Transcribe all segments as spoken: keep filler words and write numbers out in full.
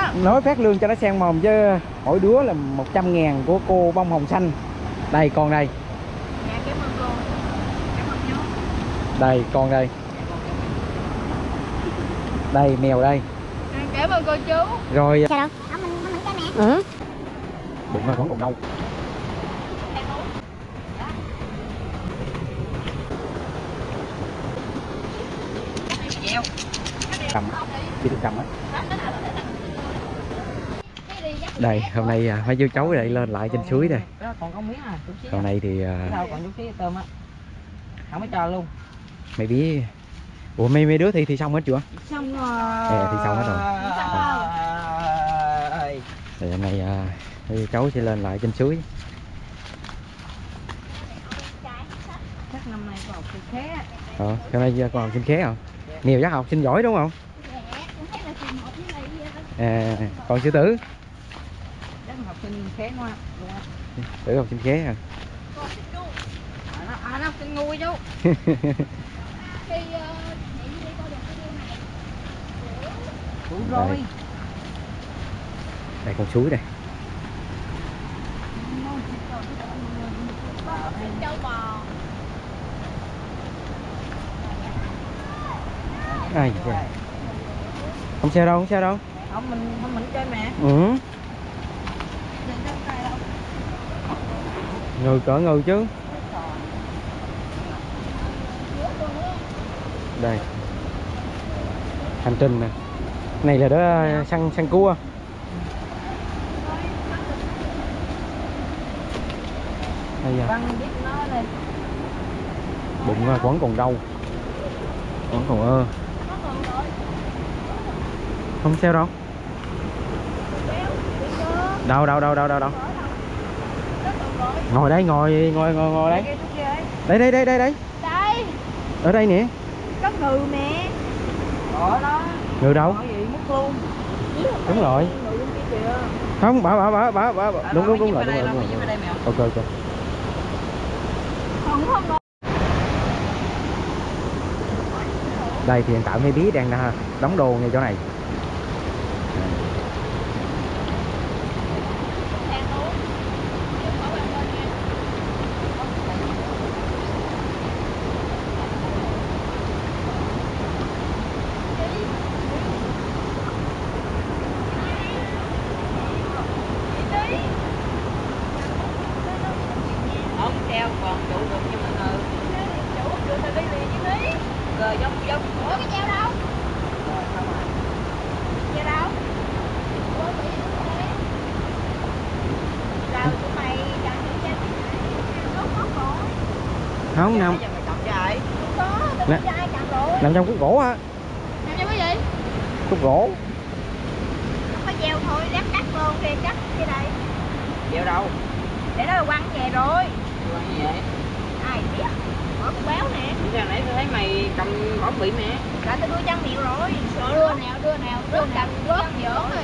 Nói phát lương cho nó sang mồm chứ. Mỗi đứa là một trăm ngàn của cô bông hồng xanh. Đây con đây. Dạ, cảm ơn cô. Cảm ơn chú. Đây con đây. Đây mèo đây. Cảm ơn cô chú. Rồi. Sao đâu? Không, mình mình cho mẹ. Ừ. Bụng nó vẫn còn đau. Cầm, chỉ được cầm á. Đây hôm nay mấy chú cháu đây lên lại trên suối đây. Còn có miếng à, chút xíu. Hôm nay thì đâu còn chút xíu tôm á. Không có cho luôn. Mấy bí. Ủa mấy mấy đứa thì thì xong hết chưa? Xong rồi. À, thì xong hết rồi. À. Thì hôm nay mấy cháu sẽ lên lại trên suối. Chắc năm nay còn học sinh khé. Ờ, hôm nay còn học sinh khé không? Nhiều chắc học sinh giỏi đúng không? À, còn sư tử? Chắc học sinh khé ngoan. Tử học sinh khé à? À, nó học sinh ngu chú. Đủ rồi. Đây. Đây con suối đây. Ai da. Không sao đâu, không sao đâu. Không mình không mình chơi mẹ. Ừ. Ngừ cỡ ngừ chứ. Đây. Hành trình nè. Này là đó săn săn cua. Đây da. Bụng vẫn còn đau. Vẫn còn ơ. Không sao đâu. Đâu đâu đâu đâu đâu đâu. Ngồi đây, ngồi ngồi ngồi ngồi đây. Đây đây đây đây đây. Đây. Ở đây nè. Có ngừ nè. Ở đó. Ngừ đâu? Mất luôn. Đúng rồi. Không, bảo bảo bảo bảo bảo đúng đúng đúng rồi, đúng rồi. Ok ok. Đây thì hiện tại mấy bí đang đóng đồ ngay chỗ này. Không treo còn trụ được nhưng mà ừ. Chủ được tao đi liền chứ đi. Rồi giống giống. Ủa cái treo đâu? Rồi xong rồi. Treo đâu? Ủa bị thế. Rau của mày chẳng những chết. Nó có rồi. Không nằm. Bây giờ mày cầm chạy. Không có, tao Nè. biết ai chặt rồi. Nằm trong cúc gỗ á. Nằm trong cái gì? Cúc gỗ. Không có treo thôi, lát cắt luôn thì cắt cái đây. Treo đâu? Để đó là quăng về rồi. Quăng gì vậy? Ai biết? Mở con béo nè. Ra nãy tôi thấy mày cầm bóng bị mẹ. Cả tao đưa chăn miệng rồi. Sợ đưa nào, đưa nào, đưa nào, rớt giỡn rồi.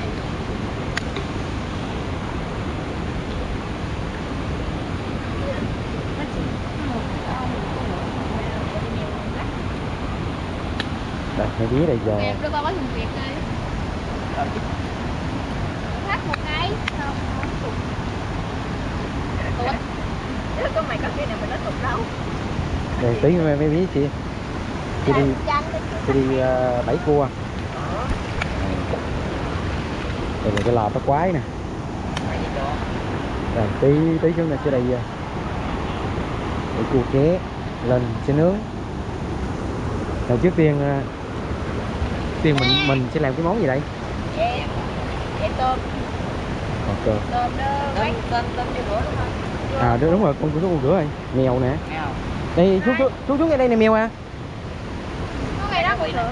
Đây, mấy bí đây giờ. Kẹp cho tao có thùng Việt đi. Thắt một cái. Ủa? Có mày có khi nào mày nói tục đâu. Đây tí mấy, mấy bí chị. Chị đi chị đi uh, bẫy cua. Đây là cái lò bắt quái nè. Rồi tí tí chúng ta sẽ đi uh, để cua ké lên sẽ nướng. Rồi trước tiên uh, tiên mình mình sẽ làm cái món gì đây? Em, em tôm. Ok. Tôm đó. Tôm tôm tôm vô rửa đúng không? À đúng rồi, con con con rửa rồi. Mèo nè. Mèo. Đây chú chú chú chú ngay đây nè mèo à. Có ngày đó còn rửa.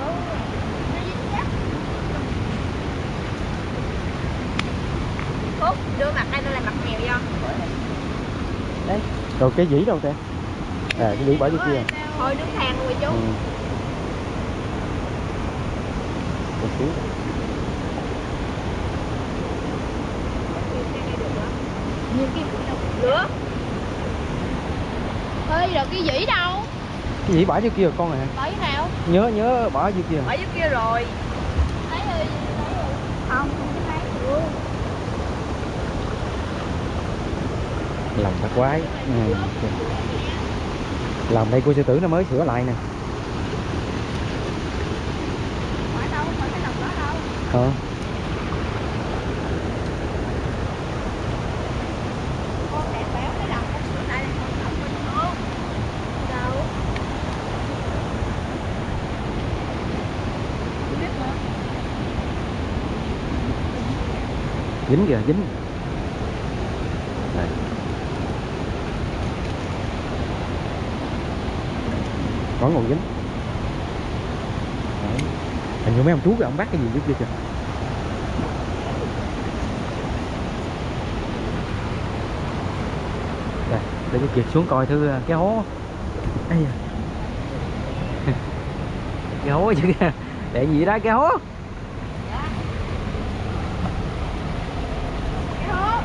Phúc, đưa mặt đây tôi làm mặt mèo vô. Đây. Rồi cái dĩ đâu ta? À cái dĩ bỏ dưới kia. Thôi đứng than luôn chú. Ừ. Một xíu. Nhiều kim lửa. Ơi rồi cái dĩ đâu? Cái dĩ bỏ dưới kia rồi con à. Bỏ dưới nào? Nhớ nhớ bỏ dưới kia. Ở dưới kia rồi. Thấy ơi. Không, không thấy. Lòng bắt quái. Ừ. Lòng đây cô sư tử nó mới sửa lại nè. Phải đâu, không phải cái lòng đó đâu. Hả? Con đẹp béo cái lòng con sửa lại là con lòng bình thường. Đâu? Không biết nữa. Dính kìa, dính. Đây. Có ngồi dính. Đấy. Hình như mấy ông chú kìa, ông bắt cái gì giúp kia kìa. Đây, để cho Kiệt xuống coi thử cái hố. Ây da. Cái hố chứ kìa. Để gì đó cái hố. Cái hố.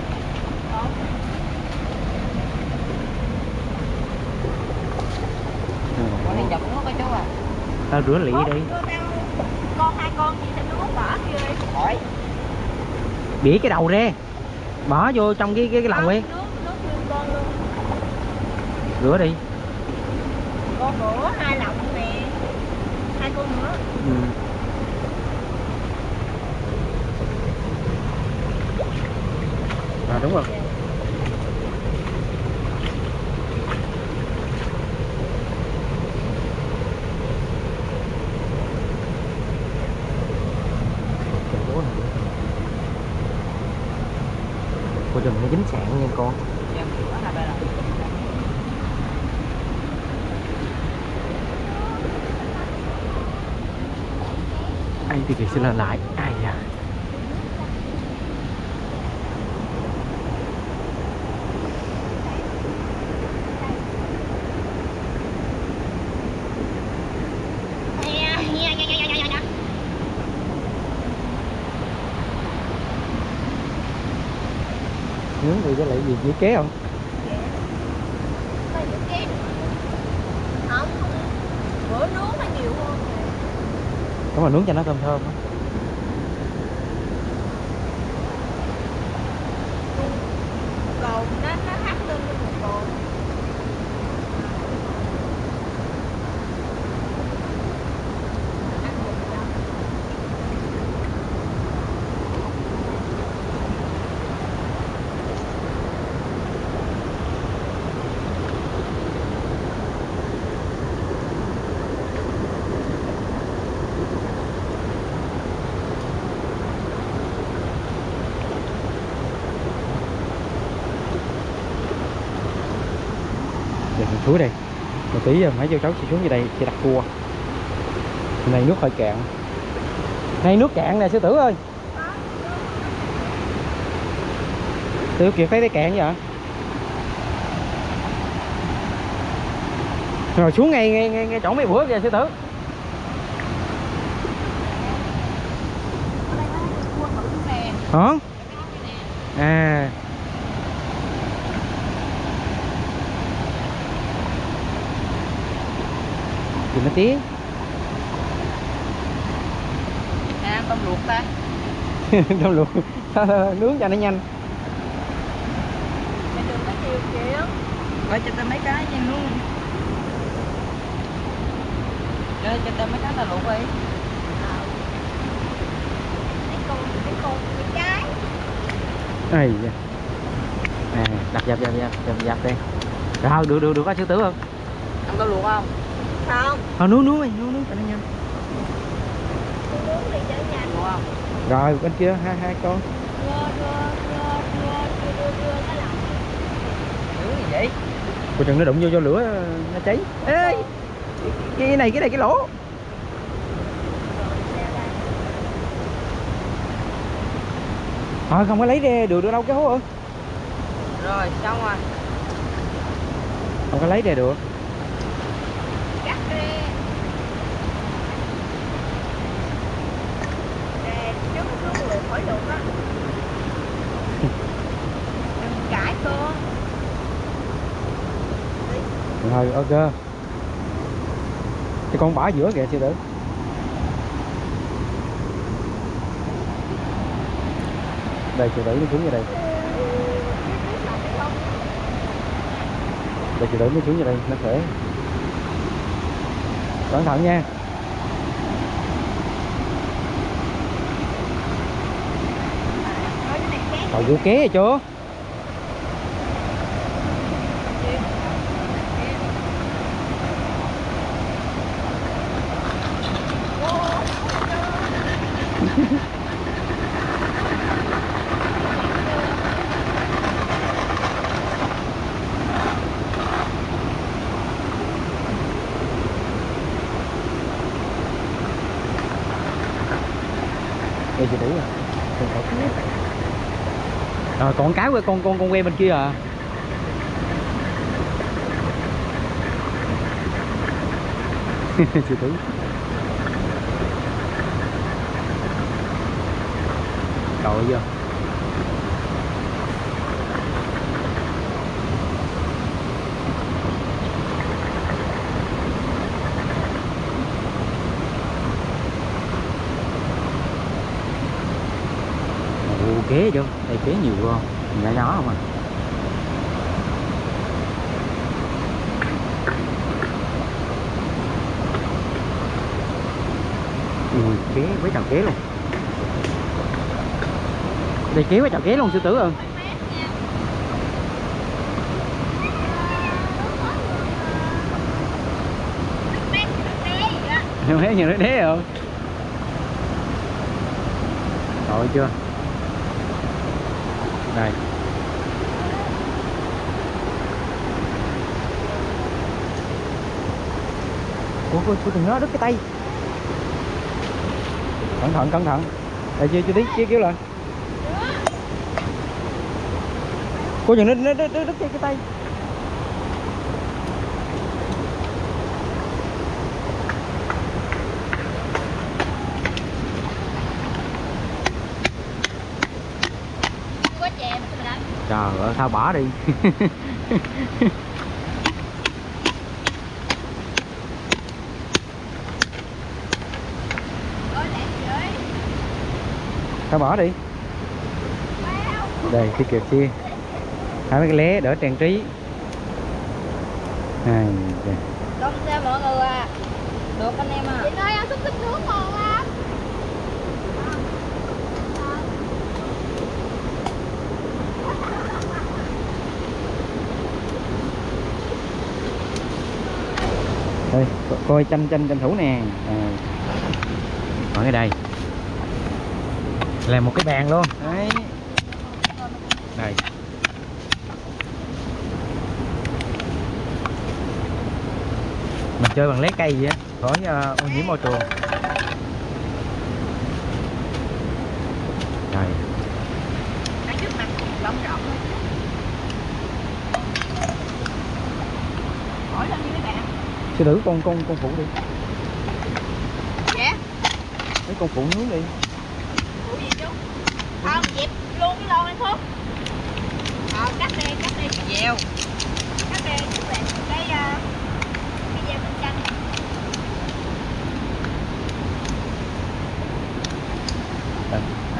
Con này chọc nó coi chú à. Tao rửa lị đi. Con hai con gì sao nó không bỏ kia đi. Hỏi. Bỉa cái đầu ra. Bỏ vô trong cái cái, cái lòng đi. Nước, nước luôn con luôn. Rửa đi. Con rửa hai lọng nè. Hai con nữa. Ừ. À đúng rồi. Cô đừng nó dính sạn nha con. Ai thì Kiệt sẽ lên lại. Ai da. Nướng thì có lại gì dễ ké không? Không, không. Bữa nướng nó nhiều hơn. Có mà nướng cho nó thơm thơm á. Còn nó nó hắt lên lên một cồn. Ăn một đó. Để mình xuống đây. Một tí giờ mấy chú cháu sẽ xuống dưới đây sẽ đặt cua. Hôm nay nước hơi cạn. Nay nước cạn nè sư tử ơi. Sư Kiệt thấy thấy cạn vậy? Rồi xuống ngay ngay ngay, ngay chỗ mấy bữa kìa sư tử. Hả? À. Gì nó tiếng. À, tôm luộc ta. Tôm luộc. Nướng cho nó nhanh. Mày đừng có chiều kìa. Coi cho tao mấy cái nha luôn. Chơi cho tao mấy cái là luộc đi. Mấy con, mấy con, mấy cái. Ây da. À, đặt dập dập dập dập dập đi. Rồi, được được được có sư tử không? Ăn tao luộc không? Không. Thôi nướng nướng đi, nướng nướng cho nó nhanh. Nướng đi cho nhanh. Luộc không? Rồi bên kia hai hai con. Đưa, đưa, đưa, đưa, đưa, đưa, đưa cái lòng. Nướng gì vậy? Cô chừng nó đụng vô cho lửa nó cháy. Ê, cái này cái này cái lỗ. Thôi không có lấy ra được được đâu cái hố ơi. Rồi, xong rồi. Không có lấy ra được. Cắt ra. Nè, trước lúc luộc khỏi luộc á. Đừng cãi cô. Rồi ok. Cái con bỏ giữa kìa sư tử. Đây sư tử nó xuống như đây. Để chị đỡ mới xuống vô đây nó khỏe. Cẩn thận nha. Cậu vô ké rồi chưa? Đây chị đủ rồi. Rồi còn cái con con con que bên kia à. Chị đủ. Cậu chưa? Kế chứ, đây kế nhiều không? Nhỏ nhỏ không à? Ừ, kế với chào kế luôn. Đây kế với chào kế luôn sư tử ơi. Em thấy nhiều nó đế không? Rồi chưa? Đây. Ủa, cô, cô đừng nó đứt cái tay. Cẩn thận, cẩn thận. Đây chưa, chưa tí, kia kêu lên. Cô đừng nó đứt, đứt, đứt cái tay. Trời ơi, sao bỏ đi. Sao bỏ đi. Đây, cái kẹp chia. Hai mấy cái lé đỡ trang trí. Này, Đông ra mọi người à. Được anh em à. Chị ơi, ăn xúc xích nước ngon lắm. đây, co coi tranh tranh tranh thủ nè. À. Ở ngay đây làm một cái bàn luôn đấy. Đây mình chơi bằng lé cây vậy á, khỏi uh, ô nhiễm môi trường. Đây Ở trước mặt rộng rộng luôn. Hỏi lên đi mấy bạn. sư tử con con con phụ đi. Dạ. Mấy con phụ nướng đi. Phụ gì chú? Không, dẹp luôn cái lon này Phúc. Ờ, cắt đi, cắt đi. Dèo. Cắt đi, chú bạn cái uh, cái dao bên chanh. Đây.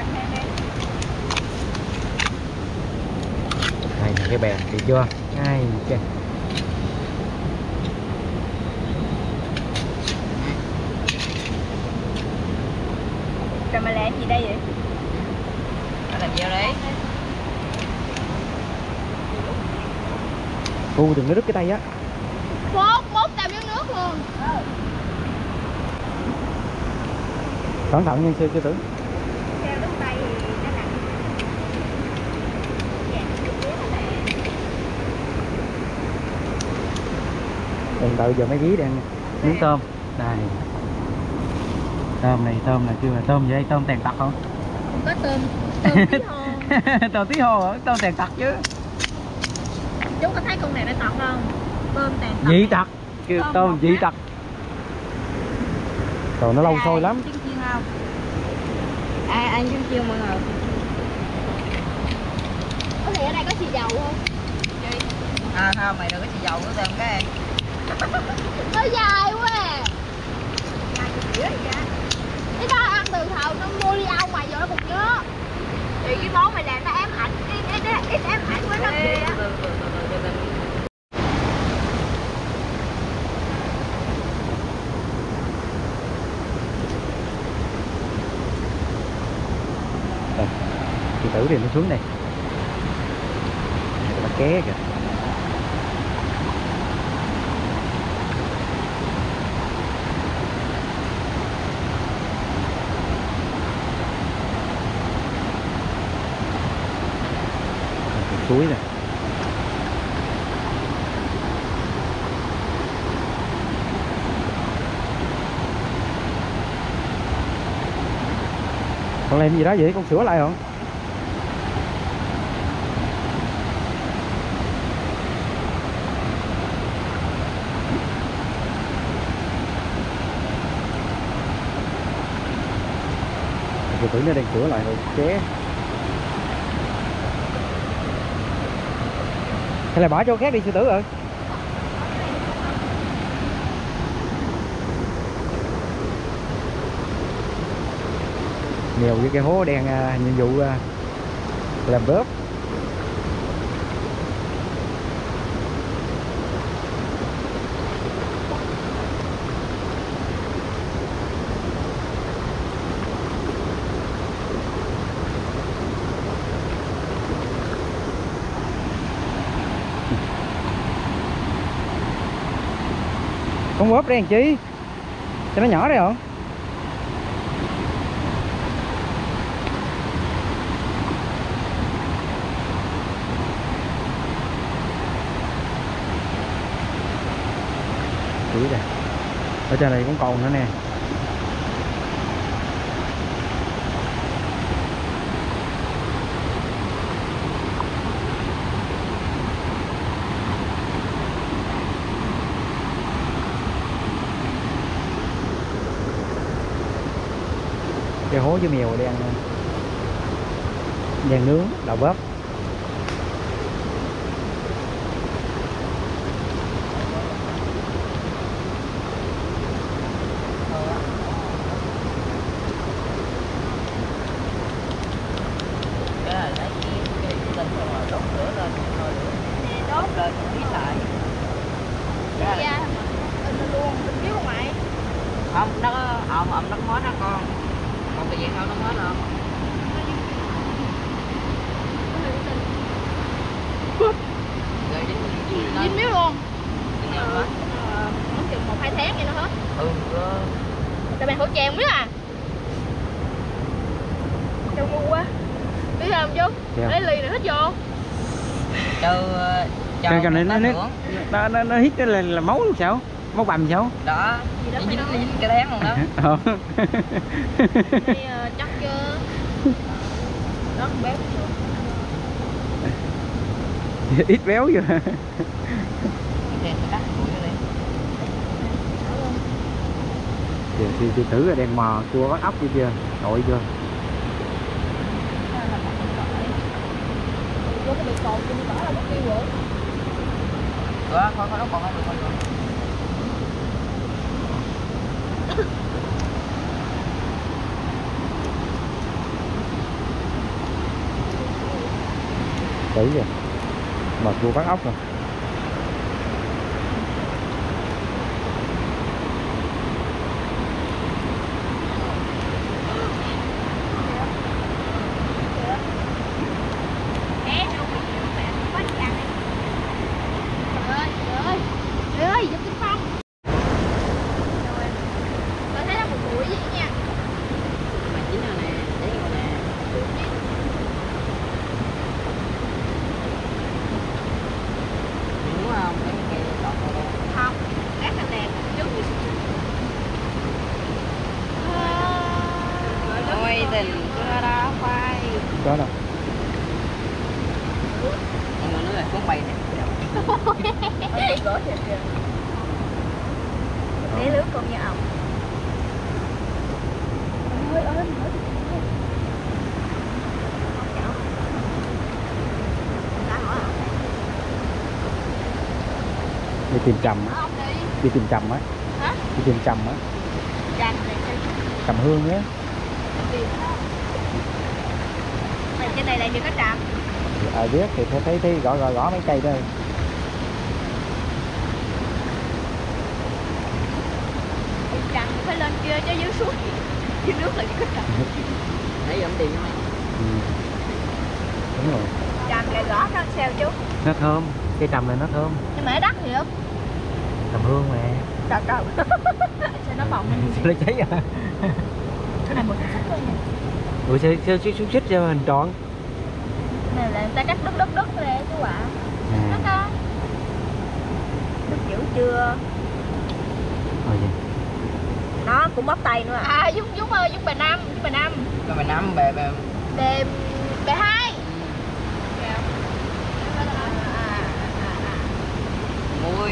Đây là cái bèn thì chưa? Ai okay. Rồi mà làm gì đây vậy? Mà làm gì đấy? Cô đừng có đứt cái tay á. Phốt, mốt tao miếng nước luôn. Ừ. Cẩn thận nha sư sư tử. Theo đứt tay thì nó nặng. Đừng đợi giờ mấy dí đang miếng tôm. Đây. Tôm này, tôm này kêu là tôm vậy, tôm tàn tật không? Không có tôm, tôm tí hô. Tôm tí hô hả? Tôm tàn tật chứ. Chú có thấy con này nó tật không? Tôm tàn tật. Dị tật, kêu tôm, tôm dị tật. Rồi nó lâu sôi lắm. Chiên chiên không? Ai ăn chiên chiên mọi người. Có thể ở đây có xì dầu không? Gì? À không, mày đừng có xì dầu nữa tao cái. Nó dài quá à. Cái đó ăn từ thầu nó mua đi ao mày giờ nó còn nhớ. Thì cái món mày làm nó ám ảnh, ít ám ảnh với nó kìa. Sư tử thì nó xuống đây. Nó ké kìa. Suối này. Con làm gì đó vậy? Con sửa lại không? Sư tử nó đang sửa lại rồi ké. Hay là bỏ chỗ khác đi sư tử ơi. Mèo với cái hố đang uh, nhiệm vụ uh, làm bớp. Con bóp đây làm chi? Cho nó nhỏ đây không? Kỹ đây. Ở trên này cũng còn nữa nè. Cái hố với mèo đang đang nướng đậu bắp. Đốt lên biết lại. Cái da nó luôn biết không mày? Không, nó ồm ồm nó món đó con. Còn cái gì không nó hết không? Dính miếu luôn. Nó chừng một hai tháng vậy nó hết. Ừ. Tại bạn khẩu trang biết à? Đâu ngu quá. Biết không chú? Lấy ly này hết vô. Cho cho Cái này nó nó nó nó, nó hít nó là, là máu sao? Máu bầm sao? Đó. Dính dính dính cái đén luôn đó. Ờ. Đây chắc chứ. Nó béo. Ít béo vậy. Giờ sư sư tử là đang mò cua bắt ốc đi chưa? Tội chưa? Vô cái bị cột thì bỏ là mất tiêu rồi. Đó, thôi thôi nó còn được rồi. Tử kìa. Mò cua bắt ốc rồi. Có đâu. Mọi người nói là cuốn bay nè. Để lướt con như ổng. Ơi ơi. Đi tìm trầm á. Đi tìm trầm á. Hả? Đi tìm trầm á. Trầm này Trầm hương á. Này trên này lại được có trầm. Ờ biết thì thấy thấy, thấy gõ gõ gõ mấy cây đó. Trầm phải lên kia chứ dưới suối. Dưới nước là chỉ có trầm. Nãy giờ ông tìm cho mày. Ừ. Đúng rồi. Tràm gà gõ nó sao chú? Nó thơm, cây trầm này nó thơm. Nhưng mà nó đắt thiệt. Trầm hương mà. Trời trời. Sao nó bọng lên? Sao nó cháy à? Cái này một chút thôi nha. Ủa sao sao chú xích cho hình tròn? Này là người ta cắt đứt đứt đứt ra chú ạ. Đứt á. Đứt dữ chưa? Rồi gì? Nó cũng bóp tay nữa à. À Dũng Dũng ơi, Dũng bà Năm, Dũng bà Năm. Rồi mày nắm bè bè. Đề đề hai. Mui.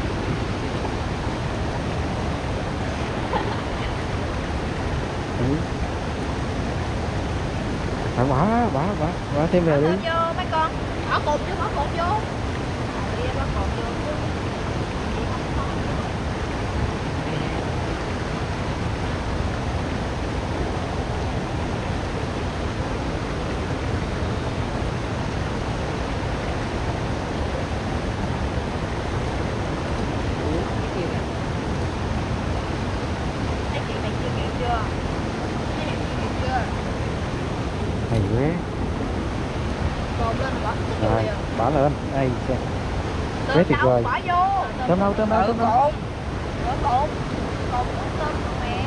Ừ. Phải bỏ, bỏ, bỏ, bỏ thêm về đi. Bỏ vô mấy con. Bỏ cột vô, bỏ cột vô. Đi bỏ cột vô. Thấy chị này chưa kịp chưa? Thấy này chưa kịp chưa? Hay quá. Cột lên bỏ cái Rồi, vô. bỏ lên. Đây, xem. Tôm Thế tuyệt đâu, vời. bỏ vô. Tôm đâu, tôm đâu, Tự tôm đâu. cột. Bỏ cột. Cột tôm không mẹ.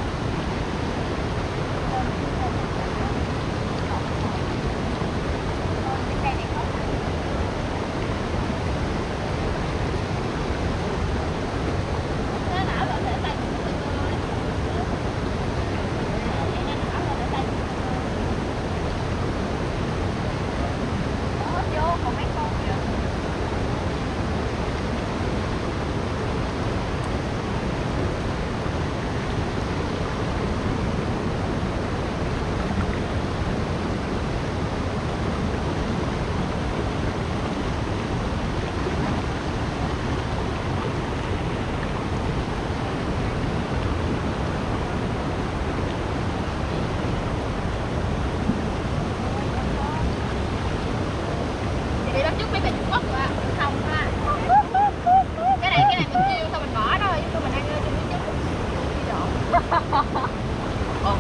Đi bắt chút mấy bài Trung Quốc rồi ạ, không ha. Cái này cái này mình chiêu thôi mình bỏ thôi, chứ mình ăn trên miếng trứng. Đi độn. Thôi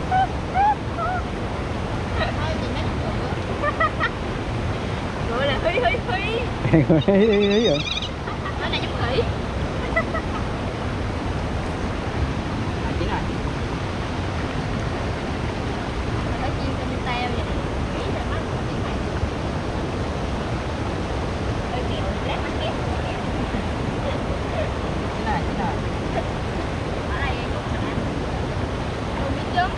chị nói gọi là hí hí hí. Ý ý rồi. Nó này giống khỉ. Chín rồi. Phải chiên cho mình teo vậy. Nghĩ là mắt của chị này. Ê kẹo lát mắt kép. Chín rồi, chín rồi. Ở đây cũng mình ăn. Luôn miếng trứng.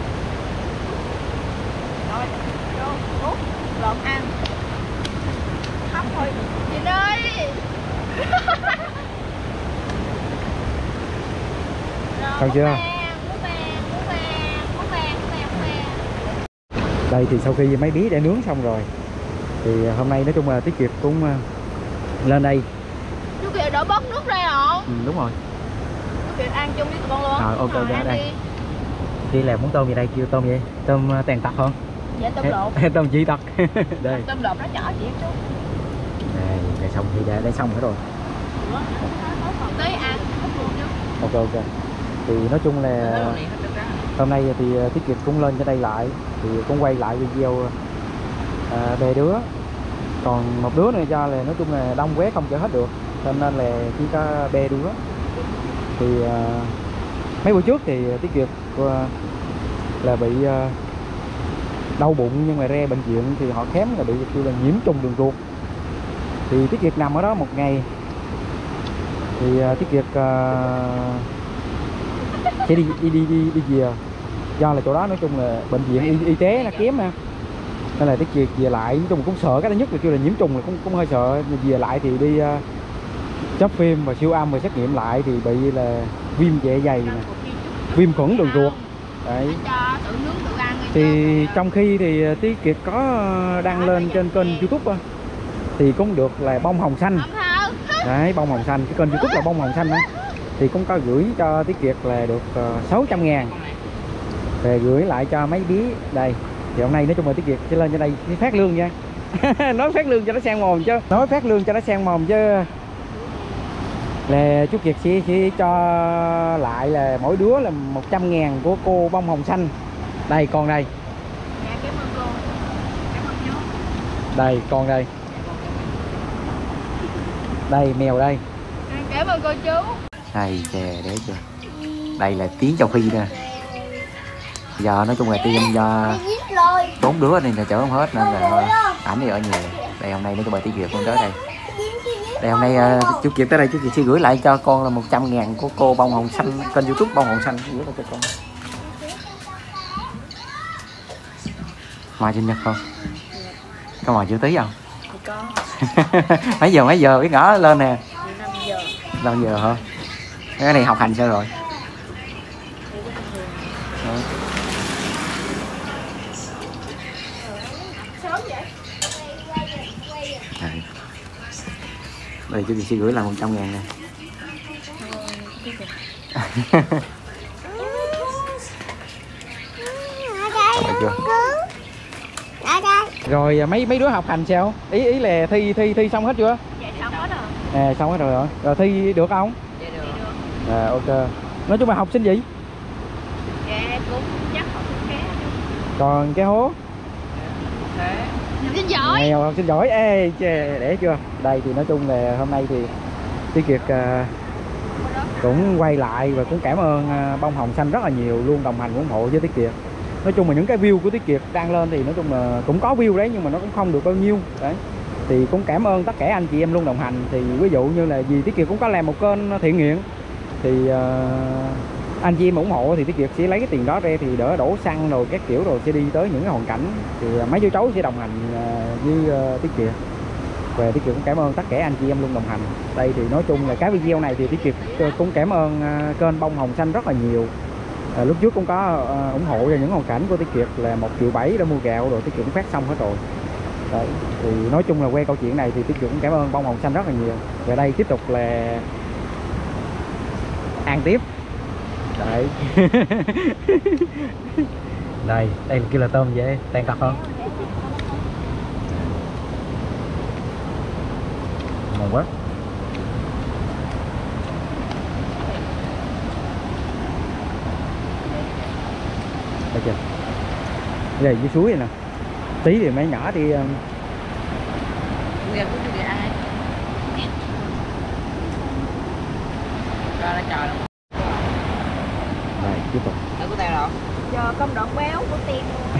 Rồi, vô, út, lộn ăn. Hấp thôi. Chị ơi. Xong chưa? Đây thì sau khi mấy bí đã nướng xong rồi thì hôm nay nói chung là Tiết Kiệt cũng lên đây. Chú Kiệt đổ bớt nước ra rồi. Ừ, đúng rồi. Chú Kiệt ăn chung với tụi con luôn. Rồi ok Rồi, ra ăn đây. đi. Chị làm món tôm gì đây? Kêu tôm gì? Tôm tàn tật không? Dạ tôm lộn. Tôm chỉ tật. Đây. Tôm lộn nó chở chị chú. Đây, đây xong thì đã, đã xong hết rồi. Tí ăn hút luôn chứ. Ok ok. Thì nói chung là hôm nay thì Tiết Kiệt cũng lên cho đây lại thì cũng quay lại video à, về đứa. Còn một đứa này do là nói chung là đông quá không chở hết được, cho nên là chỉ có bê đứa. Thì à, mấy bữa trước thì Tiết Kiệt à, là bị à, đau bụng nhưng mà ra bệnh viện thì họ khám là bị kêu là nhiễm trùng đường ruột. Thì Tiết Kiệt nằm ở đó một ngày thì uh, Tiết Kiệt uh, sẽ đi đi đi đi đi về, do là chỗ đó nói chung là bệnh viện y, y tế nó kém nè, nên là Tiết Kiệt về lại nói chung cũng sợ. Cái thứ nhất là kêu là nhiễm trùng là cũng cũng hơi sợ. Về lại thì đi uh, chớp phim và siêu âm và xét nghiệm lại thì bị là viêm dạ dày nè, viêm khuẩn đường ruột đấy. Thì trong khi thì Tiết Kiệt có đăng lên trên kênh YouTube thì cũng được là bông hồng xanh đấy, bông hồng xanh, cái kênh YouTube là bông hồng xanh đó, thì cũng có gửi cho Tiết Kiệt là được uh, sáu trăm ngàn về gửi lại cho mấy bí đây. Thì hôm nay nói chung là Tiết Kiệt sẽ lên trên đây phát lương nha. Nói phát lương cho nó sang mồm chứ, nói phát lương cho nó sang mồm chứ là chú Kiệt sẽ, sẽ cho lại là mỗi đứa là một trăm ngàn của cô bông hồng xanh. Đây con đây. Dạ cảm ơn cô. Cảm ơn chú. Đây con đây. Đây mèo đây. Cảm ơn cô chú. Đây chè để chưa. Đây là tiếng châu Phi nè. Giờ nói chung là tiêm do bốn đứa này là chở không hết nên là thôi ảnh đi ở nhà. Đây hôm nay nói chung là Tí Kiệt con tới đây. Đây hôm nay uh, chú Kiệt tới đây chú Kiệt sẽ gửi lại cho con là một trăm ngàn của cô Bông Hồng Xanh, kênh YouTube Bông Hồng Xanh gửi lại cho con. Ngoài sinh nhật không? Có ngoài chữ Tí không? Có. Mấy giờ mấy giờ biết ngỏ lên nè? năm giờ. năm giờ hả? Cái này học hành sao rồi? Sớm vậy? Đây, đây chú Kiệt sẽ gửi lại một trăm ngàn nè. Rồi chưa? Rồi mấy mấy đứa học hành sao? Ý ý là thi thi thi xong hết chưa? Dạ xong hết rồi. À xong hết rồi hả? Rồi thi được không? Dạ được. À ok. Nói chung là học sinh gì? Dạ cũng chắc học sinh khá. Còn cái hố? Thế. Học sinh giỏi. Nghèo học sinh giỏi. Ê chè để chưa? Đây thì nói chung là hôm nay thì Tí Kiệt uh, cũng quay lại và cũng cảm ơn uh, Bông Hồng Xanh rất là nhiều, luôn đồng hành ủng hộ với Tí Kiệt. Nói chung là những cái view của Tí Kiệt đăng lên thì nói chung là cũng có view đấy nhưng mà nó cũng không được bao nhiêu đấy. Thì cũng cảm ơn tất cả anh chị em luôn đồng hành. Thì ví dụ như là vì Tí Kiệt cũng có làm một kênh thiện nguyện thì uh, anh chị em ủng hộ thì Tí Kiệt sẽ lấy cái tiền đó ra thì đỡ đổ xăng rồi các kiểu rồi sẽ đi tới những cái hoàn cảnh thì mấy chú cháu sẽ đồng hành uh, với uh, Tí Kiệt. Và Tí Kiệt cũng cảm ơn tất cả anh chị em luôn đồng hành. Đây thì nói chung là cái video này thì Tí Kiệt cũng cảm ơn uh, kênh Bông Hồng Xanh rất là nhiều. À, lúc trước cũng có uh, ủng hộ cho những hoàn cảnh của Tí Kiệt là một triệu bảy đã mua gạo rồi Tí Kiệt cũng phát xong hết rồi. Đấy, thì nói chung là quay câu chuyện này thì Tí Kiệt cũng cảm ơn Bông Hồng Xanh rất là nhiều. Và đây tiếp tục là ăn tiếp. Đấy. Đây, đây là kia là tôm vậy, tan cặp không? Ngon quá. Đây chưa? Đây dưới suối này nè. Tí thì mấy nhỏ đi um... Bây giờ cũng đi ăn ấy. Cho nó chờ luôn. Đây, tiếp tục. Ở của tao đâu? Giờ công đoạn béo của tiên.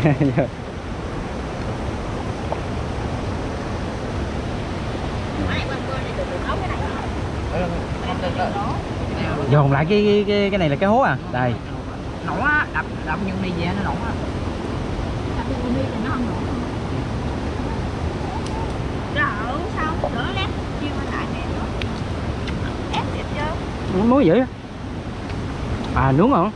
Dồn lại cái cái cái này là cái hố à? Đây. Nổ á, đập đập nhung đi về nó nổ á. Đập nhung đi thì nó không nổ. Đỡ sao? Đỡ lát chiêu lại nè nữa. Ép đẹp chưa? Muối dữ. À nướng hả?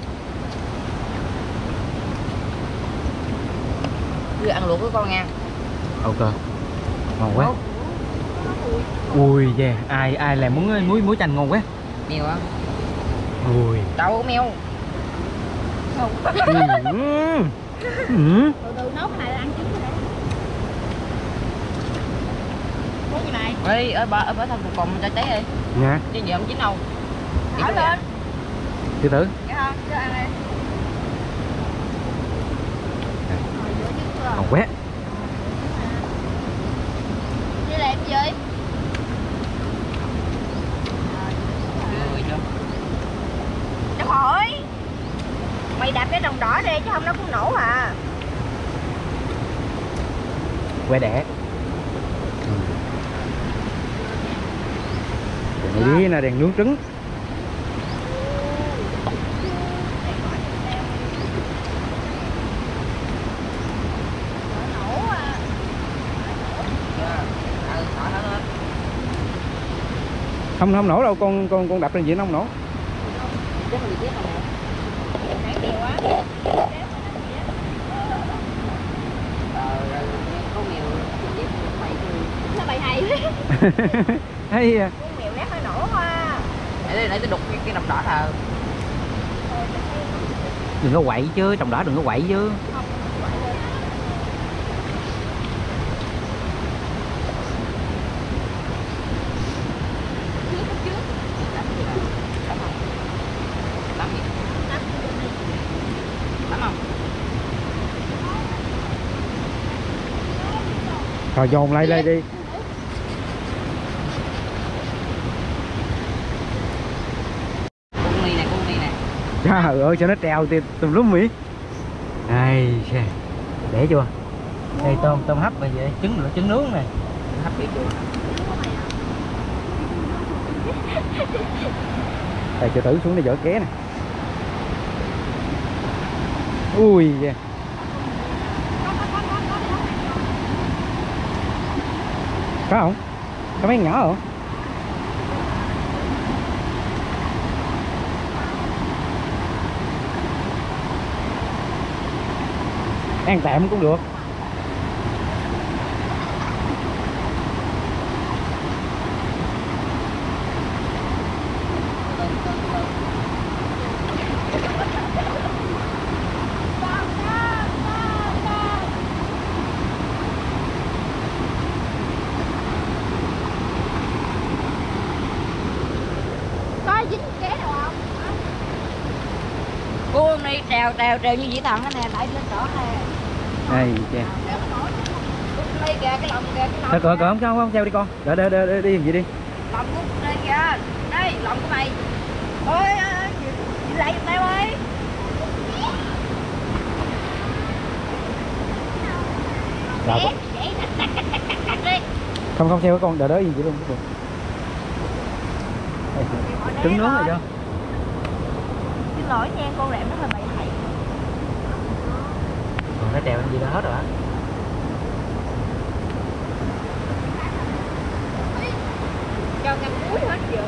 Đưa ăn luộc với con nha. Ok. Ngon quá. Ui da, yeah. ai ai làm muối muối muối chanh ngon quá. Mèo á. Ui. Đâu mèo. Không. Ừ. Ừ. Từ từ nấu cái này là ăn trứng rồi đấy. Muối gì này? Ê, ở bờ ở bờ thằng còn cho cháy đi. Nha. Chứ gì không chín đâu. Thở lên. Từ từ. Dạ không, cho ăn đi. Ngon quá. Đi làm gì? Rồi chưa? Trời ơi. Mày đạp cái đồng đỏ đi chứ không nó cũng nổ à. Que đẻ. Ừ. Này đi là đèn nướng trứng. Không không nổ đâu, con con con đập lên gì nó không nổ. Chắc là bị chết rồi. Nãy nhiều quá. Có mèo chết mày thôi. Sao mày hay thế? Hay à. Con mèo lát hơi nổ hoa. Để để tôi đục cái cái đập đỏ thờ. Đừng có quậy chứ, trồng đỏ đừng có quậy chứ. Rồi dồn lại đây đi. Con này nè, con này nè. Trời ơi, cho nó treo thì tùm lum mỹ. Đây, để chưa? Đây tôm tôm hấp này vậy, trứng là trứng nướng này. Hấp biết chưa? Đây cho tử xuống để dỡ ké nè. Ui da. Có không? Có mấy nhỏ không? Ăn tạm cũng được. Có dính ké nào không? Cô này trèo trèo trèo như dĩ thần nè, lại lên đỏ nè. Đây cha. Đây kìa, cái lòng kìa, cái lòng. Thôi cỡ cỡ không sao không treo đi con. Đỡ đỡ đỡ đi làm gì đi. Lòng của đây kìa. Đây, lòng của mày. Ôi ơi, chị lại giùm tao ơi. Rồi, không không treo với con, đỡ đỡ gì vậy luôn. Trứng nướng rồi chưa? Xin lỗi nha, con rạm nó hơi bậy bậy. Còn nó treo làm gì đó hết rồi á. Cho ngâm muối hết giờ.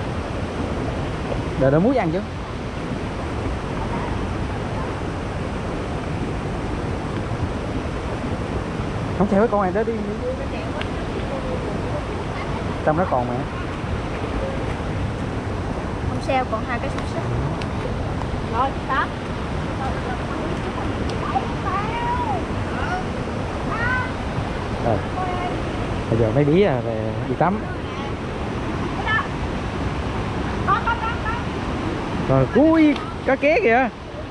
Đợi đợi muối ăn chứ. Không treo với con này đó đi. Trong đó còn mà. Không sao, còn hai cái xúc xích. Rồi, đó. Rồi. Bây giờ mấy bí à, về đi tắm. Rồi cui cá ké kìa.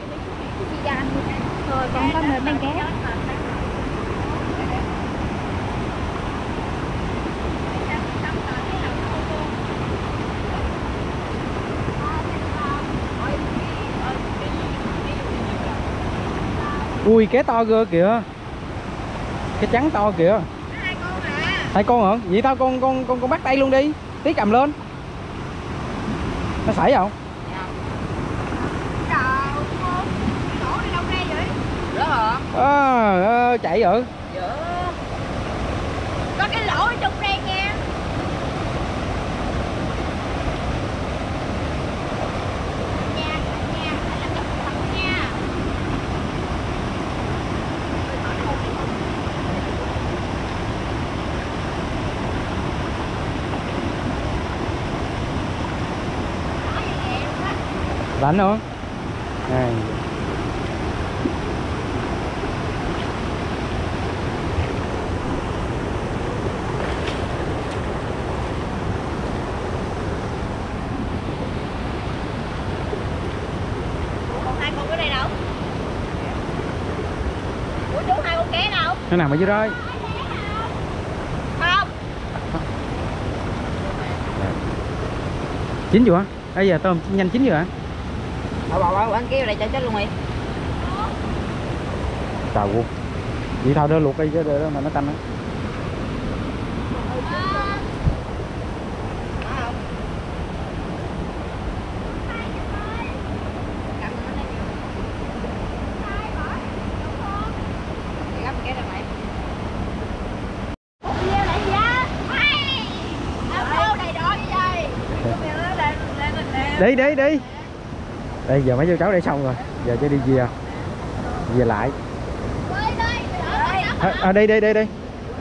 Rồi con có mời bán ké. Ui ké to cơ kìa. Cái trắng to kìa. Hai con à. Hai con hả? Vậy tao con con con con bắt tay luôn đi. Tí cầm lên. Nó sảy không? Trời con. Đổ đi đâu ra vậy? Đó hả? À, à, chạy rồi. Dạ. Có cái lỗ ở trong đây nha. Nha, nha, phải làm cẩn thận nha. Rảnh không? Này. Còn hai con ở đây đâu? Ủa chú hai con ké đâu? Nó nằm ở dưới đó. Không. Chín chưa? Bây giờ tôm nhanh chín chưa hả? Bảo bảo bảo ăn kia đây cho chết luôn đi. Trời ơi. Vậy thôi đỡ luộc đi chứ đỡ mà nó tanh á. Đi đi đi. Đây giờ mấy chú cháu để xong rồi. Giờ cho đi về. Về lại. À, à đây đây đây đây.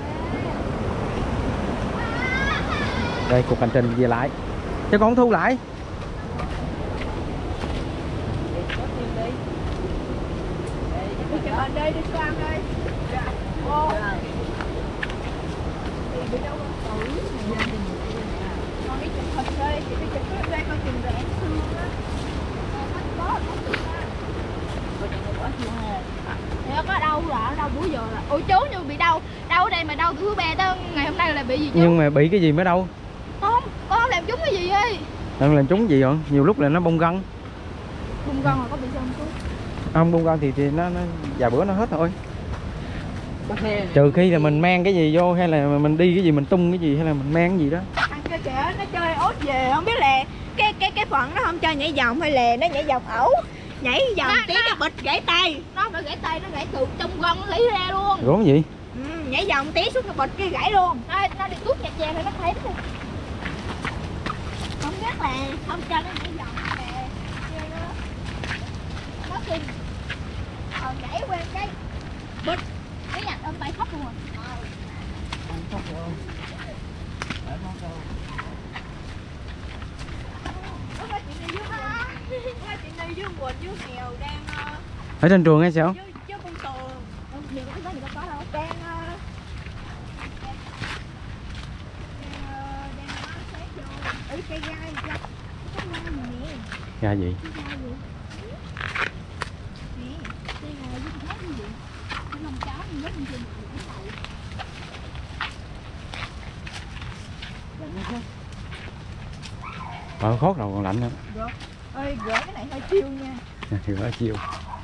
Đây cuộc hành trình về lại. Cho con thu lại. Đây đi qua đây. Ô. Đi đi đâu không? Con đi chụp hình đây, chị đi chụp hình đây con tìm rẻ xương á. Thì có đâu là đâu bữa giờ là ôi chú như bị đau đau ở đây mà đâu từ thứ ba tới ngày hôm nay là bị gì chứ? Nhưng mà bị cái gì mới đâu? Không, con không làm trúng cái gì ấy. Đang làm trúng gì rồi? Nhiều lúc là nó bong gân. Bung gân là có bị sao không chú? Không bong gân thì thì nó nó vài bữa nó hết thôi. Trừ khi là mình mang cái gì vô hay là mình đi cái gì mình tung cái gì hay là mình mang cái gì đó. Ăn kia kìa, nó chơi ốt về không biết là cái cái cái phận nó không cho nhảy vòng hay là nó nhảy vòng ẩu. Nhảy vòng Nó- tí nó- nó bịch gãy tay. Nó phải gãy tay, nó gãy từ trong gân nó lấy ra luôn. Rồi cái gì? Ừ, nhảy vòng tí xuống nó bịch cái gãy luôn. Nó, nó đi tuốt nhạc vàng thì nó thấy luôn. Không biết là không cho nó nhảy vòng là chơi nó nó kinh. Còn nhảy qua cái bịch Cái nhạc ôm tay khóc luôn rồi. có cái chuyện này với buồn. Có cái chuyện này với buồn với nghèo đang ờ, Ở trên trường hay sao? với với con tường Nhiều cái đó thì có đâu. đang ờ, đang ờ, đang nói xét vô ở cây gai cho cái gai gì nè. Ra gì? Cái gai gì nè, cây gai với cái gì cái lông chó như nhất trên Ờ khót đầu còn lạnh nữa. ơi gỡ cái này hơi chiêu nha. Thì ở chiều.